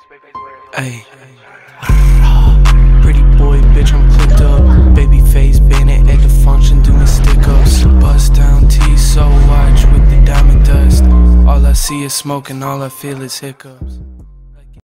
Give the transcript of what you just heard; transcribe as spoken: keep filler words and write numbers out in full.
Ayy. Pretty boy, bitch, I'm clicked up. Baby face, bayonet at the function, doing stick ups. Bust down T, so watch with the diamond dust. All I see is smoke and all I feel is hiccups.